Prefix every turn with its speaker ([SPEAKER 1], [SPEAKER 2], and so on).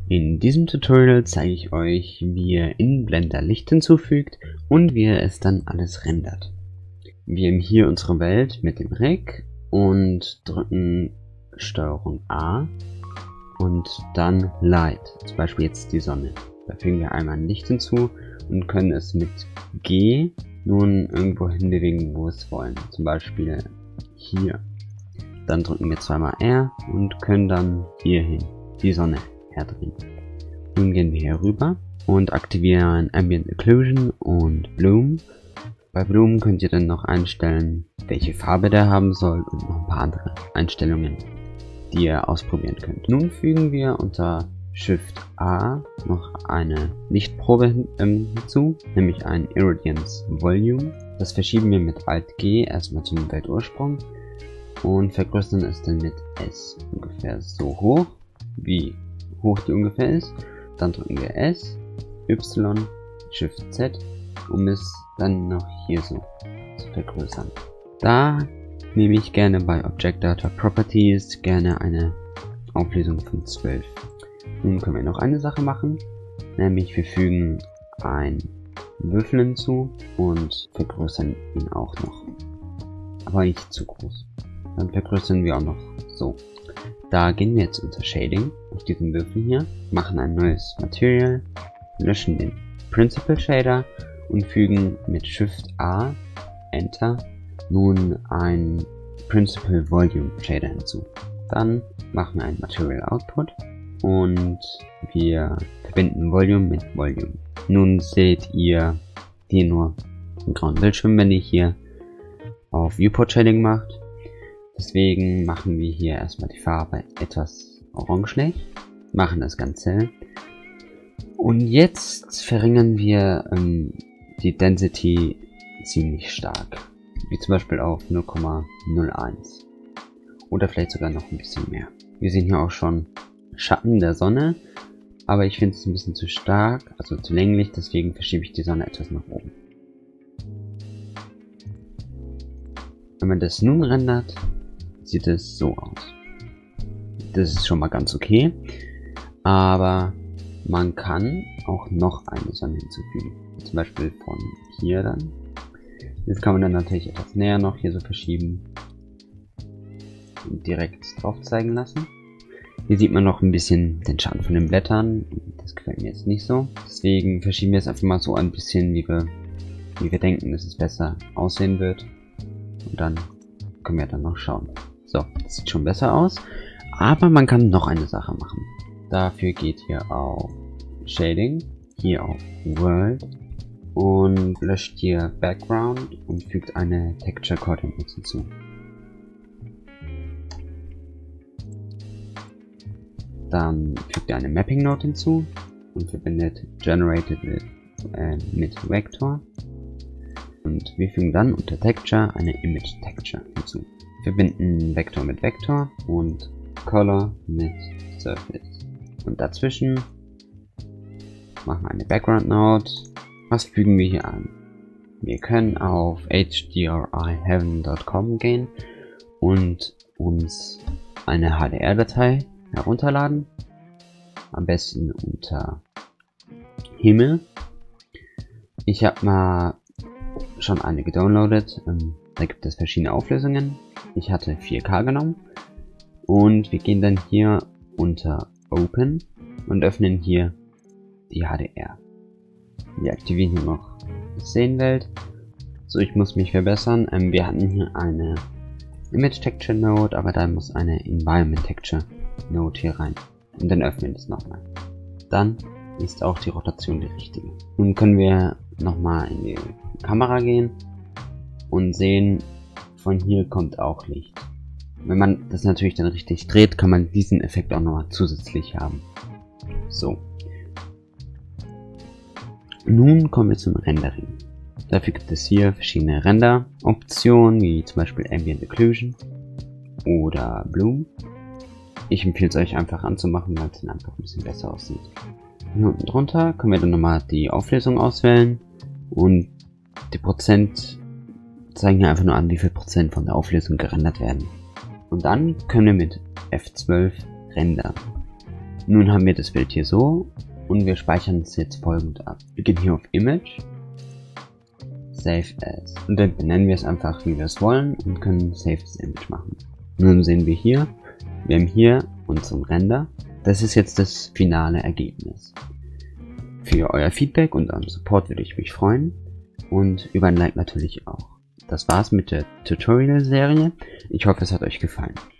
[SPEAKER 1] In diesem Tutorial zeige ich euch, wie ihr in Blender Licht hinzufügt und wie ihr es dann alles rendert. Wir haben hier unsere Welt mit dem Rig und drücken STRG A und dann Light, zum Beispiel jetzt die Sonne. Da fügen wir einmal ein Licht hinzu und können es mit G nun irgendwo hinbewegen, wo wir es wollen. Zum Beispiel hier. Dann drücken wir zweimal R und können dann hierhin die Sonne herdrehen. Nun gehen wir hier rüber und aktivieren Ambient Occlusion und Bloom. Bei Bloom könnt ihr dann noch einstellen, welche Farbe der haben soll und noch ein paar andere Einstellungen, die ihr ausprobieren könnt. Nun fügen wir unter Shift A noch eine Lichtprobe hinzu, nämlich ein Irradiance Volume. Das verschieben wir mit Alt G erstmal zum Weltursprung und vergrößern es dann mit S ungefähr so hoch, wie hoch die ungefähr ist. Dann drücken wir S, Y, Shift Z, um es dann noch hier so zu vergrößern. Da nehme ich gerne bei Object Data Properties gerne eine Auflösung von 12. Nun können wir noch eine Sache machen, nämlich wir fügen ein Würfel hinzu und vergrößern ihn auch noch. Aber nicht zu groß. Dann vergrößern wir auch noch so. Da gehen wir jetzt unter Shading auf diesen Würfel hier, machen ein neues Material, löschen den Principal Shader und fügen mit Shift A, Enter, nun ein Principal Volume Shader hinzu. Dann machen wir ein Material Output und wir verbinden Volume mit Volume. Nun seht ihr hier nur einen grauen Bildschirm, wenn ihr hier auf Viewport Shading macht. Deswegen machen wir hier erstmal die Farbe etwas orangelich, machen das ganz hell. Und jetzt verringern wir die Density ziemlich stark, wie zum Beispiel auf 0,01 oder vielleicht sogar noch ein bisschen mehr. Wir sehen hier auch schon Schatten der Sonne, aber ich finde es ein bisschen zu stark, also zu länglich, deswegen verschiebe ich die Sonne etwas nach oben. Wenn man das nun rendert, sieht es so aus. Das ist schon mal ganz okay, aber man kann auch noch eine Sonne hinzufügen, zum Beispiel von hier dann. Jetzt kann man dann natürlich etwas näher noch hier so verschieben und direkt drauf zeigen lassen. Hier sieht man noch ein bisschen den Schatten von den Blättern, das gefällt mir jetzt nicht so. Deswegen verschieben wir es einfach mal so ein bisschen, wie wir denken, dass es besser aussehen wird. Und dann können wir dann noch schauen. So, das sieht schon besser aus, aber man kann noch eine Sache machen. Dafür geht ihr auf Shading, hier auf World und löscht hier Background und fügt eine Texture Coordinate hinzu. Dann fügt ihr eine Mapping Node hinzu und verbindet Generated mit Vector. Und wir fügen dann unter Texture eine Image Texture hinzu. Wir verbinden Vector mit Vector und Color mit Surface. Und dazwischen machen wir eine Background Node. Was fügen wir hier an? Wir können auf hdriheaven.com gehen und uns eine HDR-Datei herunterladen. Am besten unter Himmel. Ich habe mal schon eine gedownloadet. Da gibt es verschiedene Auflösungen. Ich hatte 4K genommen. Und wir gehen dann hier unter Open und öffnen hier die HDR. Wir aktivieren hier noch die Szenenwelt. So, ich muss mich verbessern. Wir hatten hier eine Image Texture Node, aber da muss eine Environment Texture Node hier rein. Und dann öffnen wir es nochmal. Dann ist auch die Rotation die richtige. Nun können wir nochmal in die Kamera gehen und sehen, von hier kommt auch Licht. Wenn man das natürlich dann richtig dreht, kann man diesen Effekt auch nochmal zusätzlich haben. So. Nun kommen wir zum Rendering. Dafür gibt es hier verschiedene Render-Optionen, wie zum Beispiel Ambient Occlusion oder Bloom. Ich empfehle es euch einfach anzumachen, weil es dann einfach ein bisschen besser aussieht. Hier unten drunter können wir dann nochmal die Auflösung auswählen und die Prozent zeigen hier einfach nur an, wie viel Prozent von der Auflösung gerendert werden. Und dann können wir mit F12 rendern. Nun haben wir das Bild hier so und wir speichern es jetzt folgend ab. Wir gehen hier auf Image, Save As und dann benennen wir es einfach, wie wir es wollen und können Save das Image machen. Nun sehen wir haben hier unseren Render. Das ist jetzt das finale Ergebnis. Für euer Feedback und euren Support würde ich mich freuen und über ein Like natürlich auch. Das war's mit der Tutorial-Serie. Ich hoffe, es hat euch gefallen.